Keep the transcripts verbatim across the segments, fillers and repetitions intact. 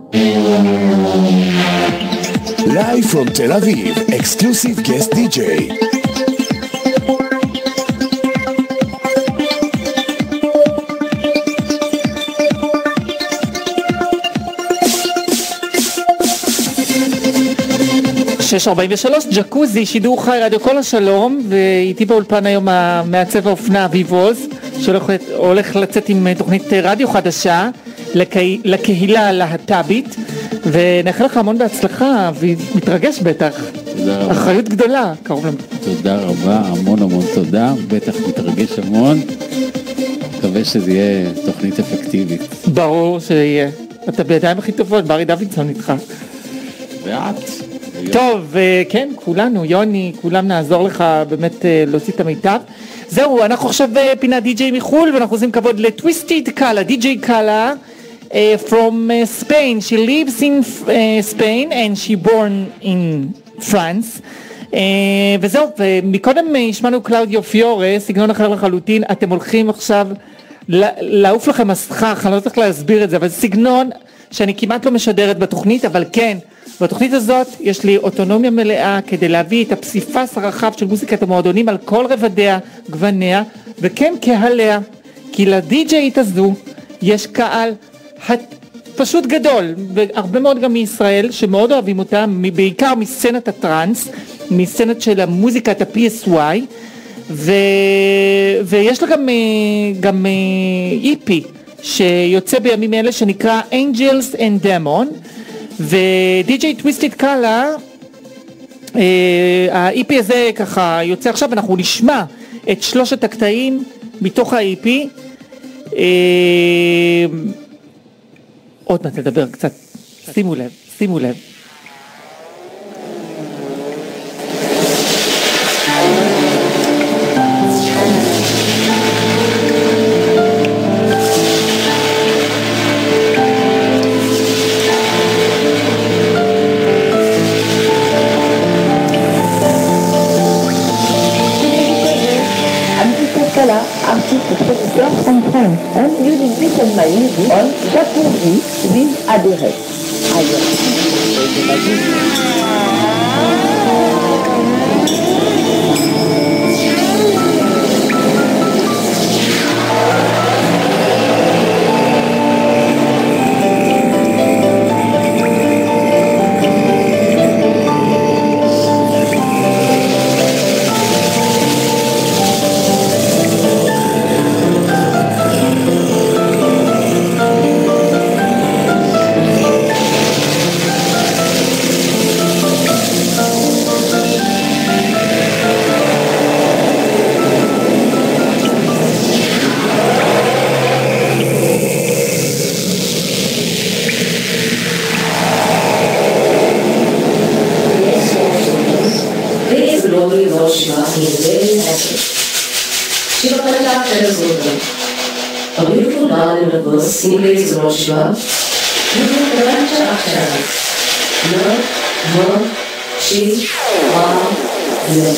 Live from Tel Aviv, exclusive guest די ג'יי. שש ארבעים ושלוש, ג'קוזי, שידור חי רדיו כל השלום, ואיתי באולפן היום המעצב האופנה אביב עוז, שהולך לצאת עם תוכנית רדיו חדשה לקהילה הלהט"בית, ונאחל לך המון בהצלחה, ומתרגש בטח. תודה רבה. אחריות גדולה, קרוב לנו. תודה רבה, המון המון תודה, בטח מתרגש המון, מקווה שזה יהיה תוכנית אפקטיבית. ברור שיהיה. אתה בידיים הכי טובות, ברי דוידסון איתך. ואת? טוב, כן, כולנו, יוני, כולם נעזור לך באמת להוציא את המיטב. זהו, אנחנו עכשיו פינת די-ג'יי מחול, ואנחנו עושים כבוד לטוויסטד קאלה, די-ג'יי קאלה, uh, from uh, Spain. She lives in uh, Spain and she born in France. Uh, וזהו, ומקודם השמענו קלאודיו פיורה, סגנון אחר לחלוטין. אתם הולכים עכשיו לעוף לכם הסכך, אני לא צריך להסביר את זה, אבל סגנון שאני כמעט לא משדרת בתוכנית, אבל כן, בתוכנית הזאת יש לי אוטונומיה מלאה כדי להביא את הפסיפס הרחב של מוזיקת המועדונים על כל רבדיה, גווניה, וכן קהליה, כי לדי-ג'יית הזו יש קהל פשוט גדול, והרבה מאוד גם מישראל שמאוד אוהבים אותה, בעיקר מסצנת הטרנס, מסצנת של המוזיקת ה-פי אס וואי, ו... ויש לה גם, גם אי פי שיוצא בימים אלה שנקרא Angels and Demon, ודי-ג'יי טוויסטד קאלה, ה-אי פי הזה ככה יוצא עכשיו, אנחנו נשמע את שלושת הקטעים מתוך ה-אי פי, עוד מעט נדבר קצת, שימו לב, שימו לב. Artiste, professeur en France, and using this and my music on Jacuzzi with Aderet. A beautiful doll in the verse singles Roshua, using the rancha aksharas. Love, Ver, She, Wow, Le.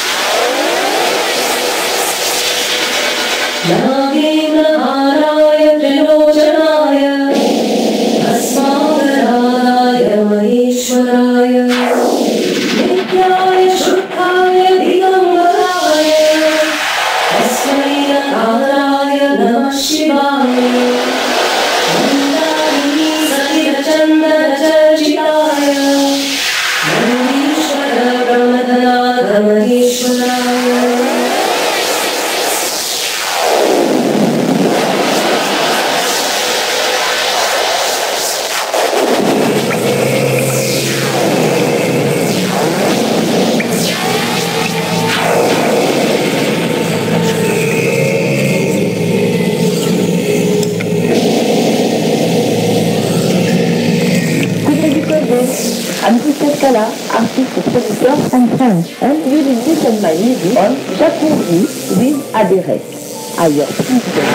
Nagina Haraya Trilojanaya, Asmadaraya Maheshwaraya, Nityaya Shuddhaya Digambaraya, Asmaya Karaya Namah Shivaya, Mandari Satya Chandana Charjitaya, Nandishwara Brahmadanada Maheshwaraya. Anne-Christelle Cala, artiste, professeur en France, and using this and my music on Jacuzzi with Aderet. Ailleurs, plus de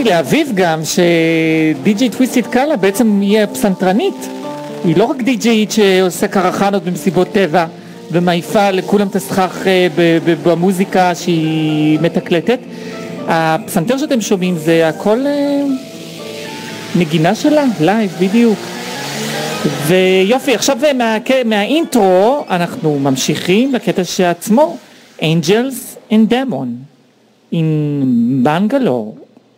סיפרתי לאביב גם שדי-ג'יי טוויסטד קאלה בעצם היא פסנתרנית. היא לא רק די-ג'יית שעושה קרחנות במסיבות טבע ומעיפה לכולם את הסכך במוזיקה שהיא מתקלטת. הפסנתר שאתם שומעים זה הכל נגינה שלה, לייב, בדיוק. ויופי, עכשיו מה, מהאינטרו אנחנו ממשיכים לקטע שעצמו, Angels and Demon, in Bangalore.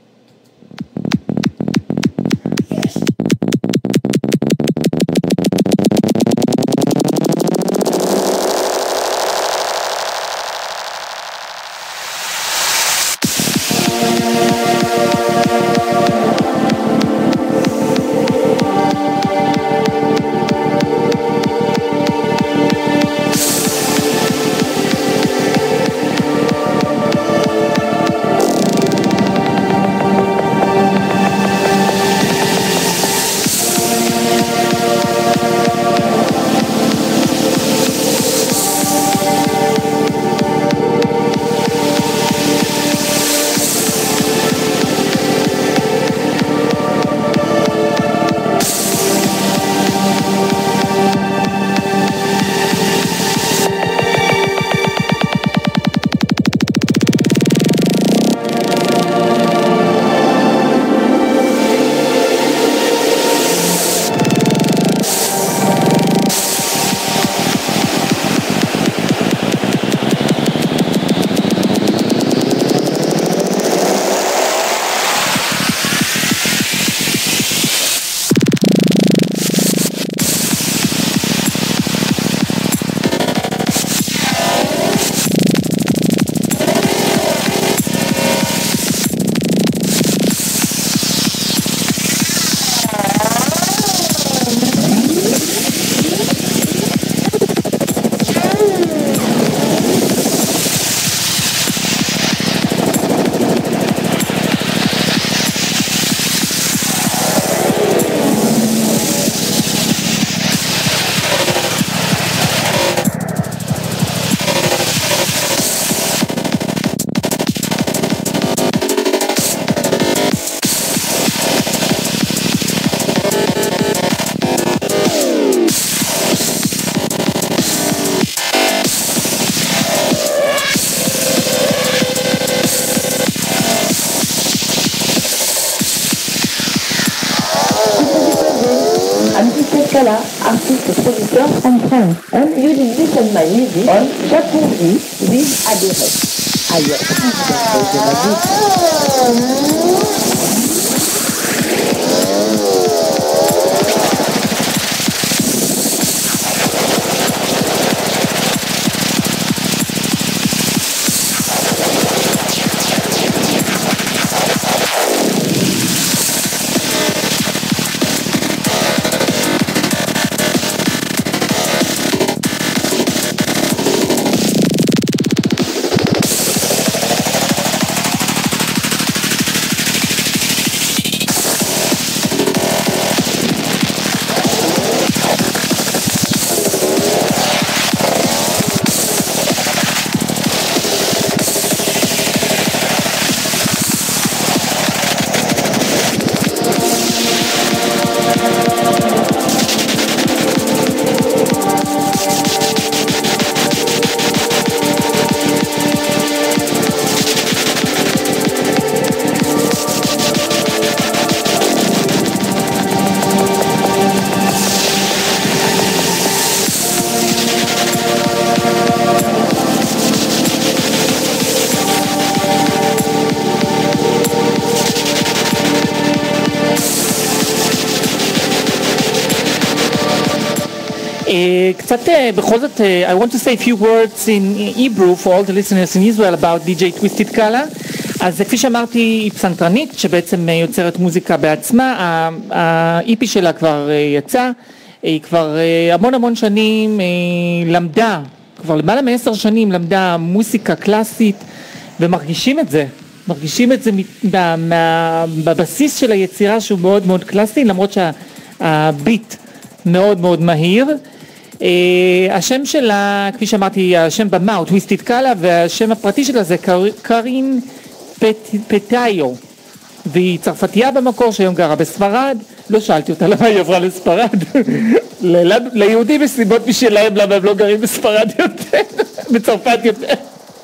Kala, artiste, producteur, enfant. Un lieu de listen my music on Jacuzzi with Adérès. Ailleurs, je קצת בכל זאת, I want to say a few words in Hebrew for all the listeners in Israel about די-ג'יי טוויסטד קאלה. אז כפי שאמרתי, היא פסנתרנית שבעצם יוצרת מוזיקה בעצמה. ה-אי פי שלה כבר יצא, היא כבר המון המון שנים למדה, כבר למעלה מעשר שנים למדה מוזיקה קלאסית, ומרגישים את זה, מרגישים את זה בבסיס של היצירה שהוא מאוד מאוד קלאסי, למרות שהביט מאוד מאוד מהיר. Uh, השם שלה, כפי שאמרתי, השם במה הוא טוויסטד קאלה, והשם הפרטי שלה זה קרין פט, פטאיו. והיא צרפתייה במקור שהיום גרה בספרד. לא שאלתי אותה למה היא עברה לספרד. ליהודים יש סיבות משלהם למה הם לא גרים בספרד יותר, בצרפת יותר.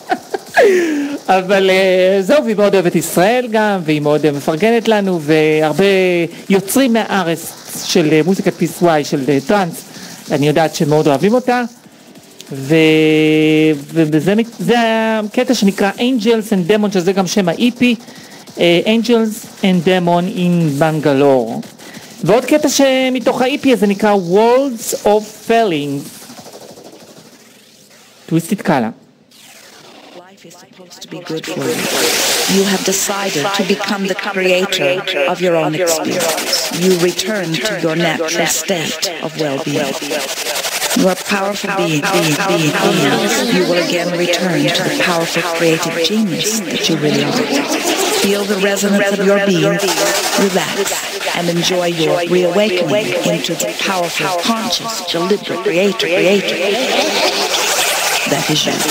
אבל זהו, והיא מאוד אוהבת ישראל גם, והיא מאוד מפרגנת לנו, והרבה יוצרים מהארץ של מוזיקת פי אס וואי, של טרנס, אני יודעת שמאוד אוהבים אותה. ו... וזה זה הקטע שנקרא Angels and Demons, שזה גם שם ה-E P, uh, Angels and Demons in Bangalore. ועוד קטע שמתוך ה-E P הזה נקרא Worlds of Falling. Twisted Color. Life is supposed to be good for you. You have decided to become the creator of your own experience. You return to your natural state of well-being. You are powerful being, being, being, beings. You will again return to the powerful creative genius that you really are. Feel the resonance of your being, relax, and enjoy your reawakening into the powerful, conscious, deliberate creator, creator. That is you.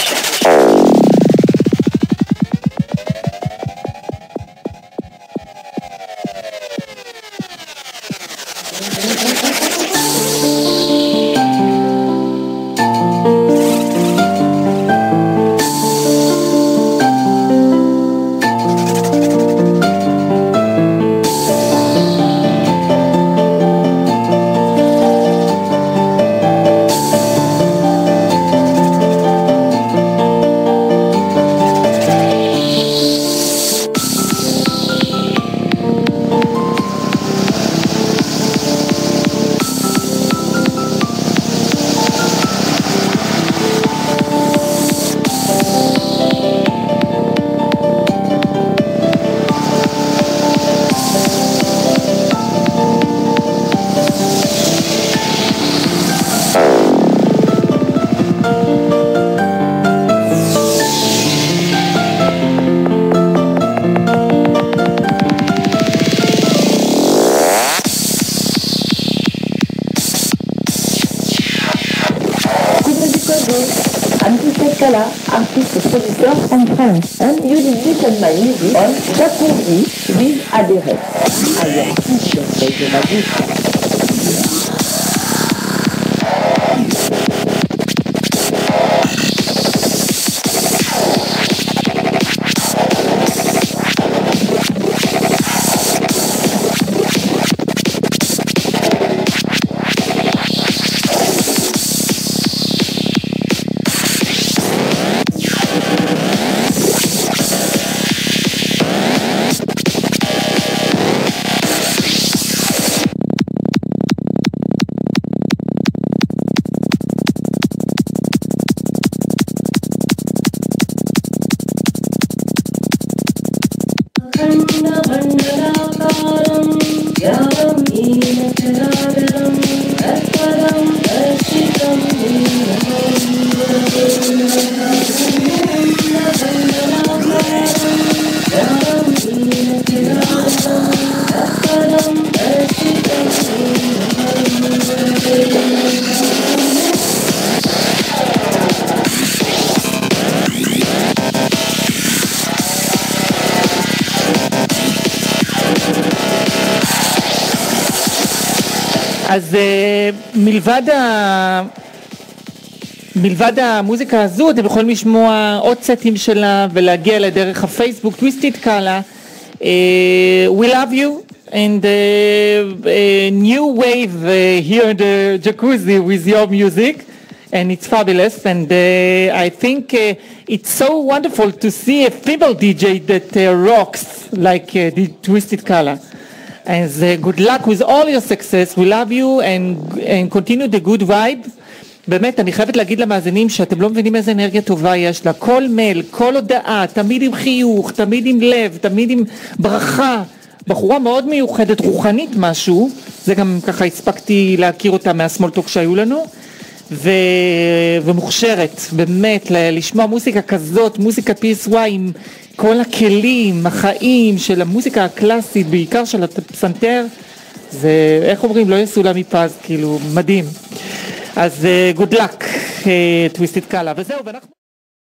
Artiste, producteur en France. And you listen my music on Jacuzzi with Adherence. I am teacher Radio Magic. אז מלבד ה... מלבד המוזיקה הזו, אתם יכולים לשמוע עוד סטים שלה ולהגיע לדרך הפייסבוק, Twisted Color. Uh, we love you and uh, a new wave uh, here in the jacuzzi with your music, and it's fabulous. And uh, I think uh, it's so wonderful to see a female D J that uh, rocks like uh, the Twisted Color. And uh, good luck with all your success. We love you and, and continue the good vibe. באמת, אני חייבת להגיד למאזינים שאתם לא מבינים איזה אנרגיה טובה יש לה. כל מייל, כל הודעה, תמיד עם חיוך, תמיד עם לב, תמיד עם ברכה. בחורה מאוד מיוחדת, רוחנית משהו. זה גם ככה הספקתי להכיר אותה מהסמולטוק שהיו לנו. ו... ומוכשרת, באמת, לשמוע מוזיקה כזאת, מוזיקת פי אס וואי עם כל הכלים, החיים של המוזיקה הקלאסית, בעיקר של הפסנתר. זה, איך אומרים, לא יסולה מפז, כאילו, מדהים. אז uh, good luck, uh, Twisted Color. וזהו, ואנחנו...